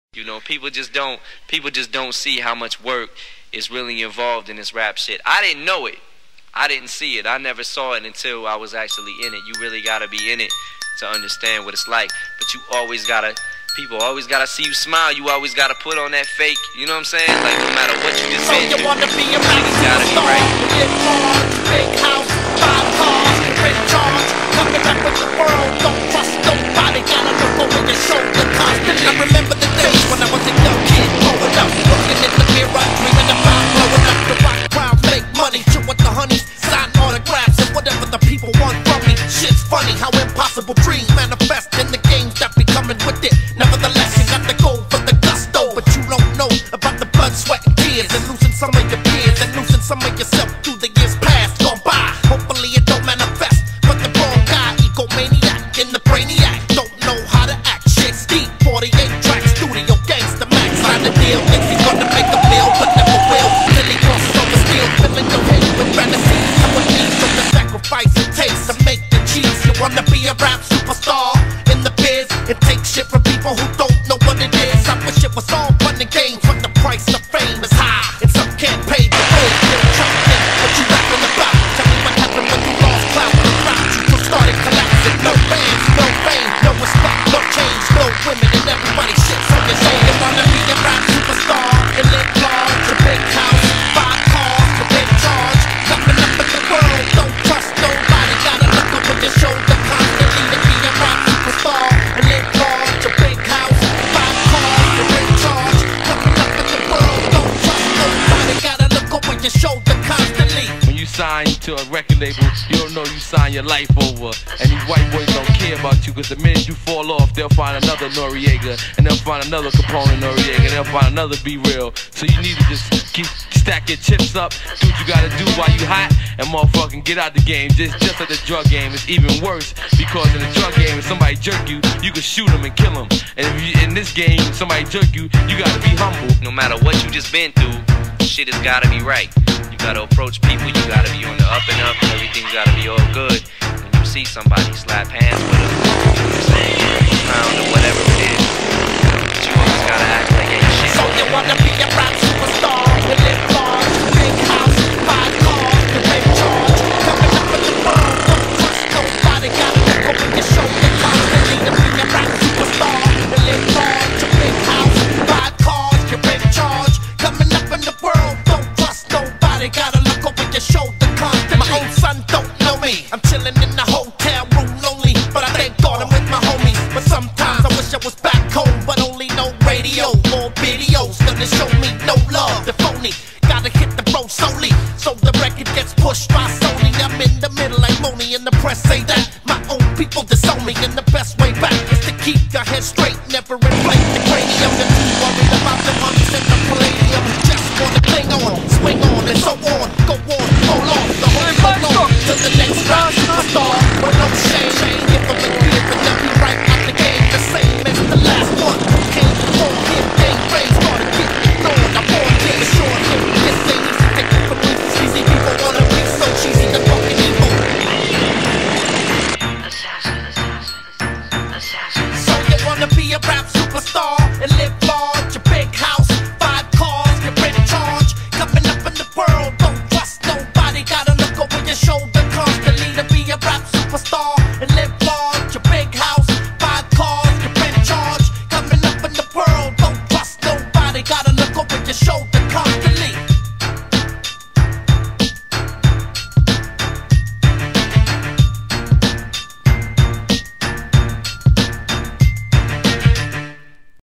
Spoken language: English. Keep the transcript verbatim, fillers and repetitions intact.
You know, people just don't people just don't see how much work is really involved in this rap shit. I didn't know it. I didn't see it. I never saw it until I was actually in it. You really gotta be in it to understand what it's like. But you always gotta, people always gotta see you smile. You always gotta put on that fake, you know what I'm saying? Like no matter what you just been through, you gotta be right. Big cars, big house, five cars, big charge. Coming up with the world, don't trust nobody. Gotta look over your shoulder constantly. I remember the days when I was a young kid growing up, looking in the mirror, dreaming about blowing up. The rock crowds make money, chill with the honeys, sign autographs and whatever the people want from me. Shit's funny how impossible dreams manifest in the games that be coming with it. Nevertheless, you got to go for the gusto, but you don't know about the blood, sweat, and tears, and losing some of your peers, and losing some of yourself through the years past gone by. Hopefully it don't manifest, but the wrong guy, egomaniac in the brainiac, don't know how to act. Shit's deep, forty-eight tracks, studio gangsta max, sign the deal, thinks he's gonna make a bill, but never will. Till he crosses over steel, filling your head with fantasies. How it needs from the sacrifice it takes to make the cheese. You wanna be a rap superstar in the biz? It takes shit from people who don't know what it is. I wish it was all fun and games, but the price of fame is high, and some can't pay the bill. You're trapped in what you rapping about. Tell me what happened when you lost clout and crowd. You just started collapsing. No fans, no fame, no respect, no change, no women, and everybody shits on your name. You wanna be a rap superstar and live large, a big house, five cars, a big charge. Coming up in the world, don't trust nobody. Gotta look over your shoulder constantly to be a rap superstar and live large, a big house, five cars, a big charge. Coming up in the world, don't trust nobody. Gotta look over your shoulder constantly. When you sign to a record label, you don't know you sign your life over. And these white boys don't care about you, cause the minute you fall off, they'll find another Noriega, and they'll find another Capone Noriega, and they'll find another Be Real. So you need to just keep stack your chips up, do what you gotta do while you hot, and motherfucking get out the game. Just, just like the drug game, it's even worse, because in the drug game, if somebody jerk you, you can shoot them and kill them. And if you, in this game, if somebody jerk you, you gotta be humble. No matter what you just been through, shit has gotta be right. You gotta approach people, you gotta be on the up and up, and everything's gotta be all good. When you see somebody, slap hands with them, you know what I'm saying? Pound or whatever it is, but you always gotta act like ain't shit. So you wanna be a rap superstar, you live large, big house, five cars, the big charge. Coming up in the world, don't trust nobody. Gotta look over your shoulder constantly to be a rap superstar. You live large, a big house, five cars, your big charge. Coming up in the world, don't trust nobody. Gotta look over your shoulder constantly. My own son don't know me. I'm chilling in the hotel room lonely, but I thank God I'm with my homies. But sometimes I wish I was back home, but only no radio or videos gonna show me no love. The phony gotta hit the road solely, so the record gets pushed by Sony. I'm in the middle like Moni, and the press say that my own people disown me, and the best way back is to keep your head straight, never inflate the cranium. You're too worried about the money and the palladium. Just wanna cling on, swing on, and so on. Go on, hold on, the whole hold on to the next round superstar. With no shame, give them a give and they'll be right out the game, the same as the last one. Came before him, gang raised, started getting on. I'm on here, short him. This ain't easy, take it from me. Cheesy people wanna be so cheesy, the fucking evil. So you wanna be a rap superstar and live large, a big house, five cars, you're in charge. Coming up in the world, don't trust nobody. Gotta look over your shoulder constantly to be a rap superstar and live large, a big house, five cars, you're in charge. Coming up in the world, don't trust nobody. Gotta look over your shoulder constantly.